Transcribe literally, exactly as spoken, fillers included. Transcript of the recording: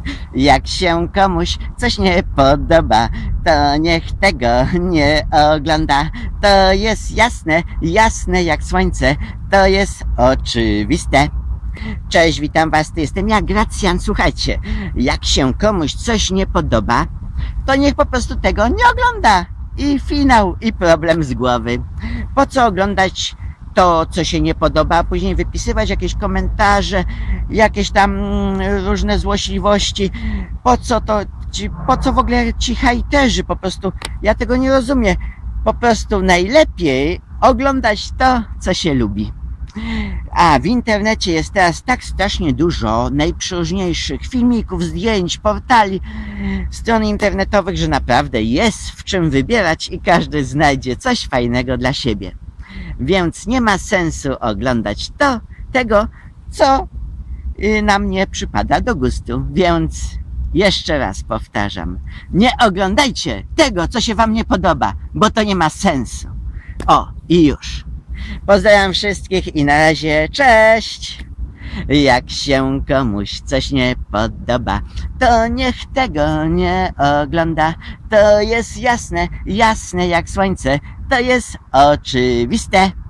Jak się komuś coś nie podoba, to niech tego nie ogląda. To jest jasne, jasne jak słońce, to jest oczywiste. Cześć, witam was, to jestem ja, Gracjan. Słuchajcie, jak się komuś coś nie podoba, to niech po prostu tego nie ogląda. I finał, i problem z głowy. Po co oglądać to, co się nie podoba, a później wypisywać jakieś komentarze, jakieś tam różne złośliwości? Po co to, ci, po co w ogóle ci hejterzy? Po prostu, ja tego nie rozumiem. Po prostu najlepiej oglądać to, co się lubi. A w internecie jest teraz tak strasznie dużo najprzeróżniejszych filmików, zdjęć, portali, stron internetowych, że naprawdę jest w czym wybierać i każdy znajdzie coś fajnego dla siebie. Więc nie ma sensu oglądać to, tego, co nam nie przypada do gustu. Więc jeszcze raz powtarzam, nie oglądajcie tego, co się wam nie podoba, bo to nie ma sensu. O, i już. Pozdrawiam wszystkich i na razie, cześć! Jak się komuś coś nie podoba, to niech tego nie ogląda. To jest jasne, jasne jak słońce, to jest oczywiste.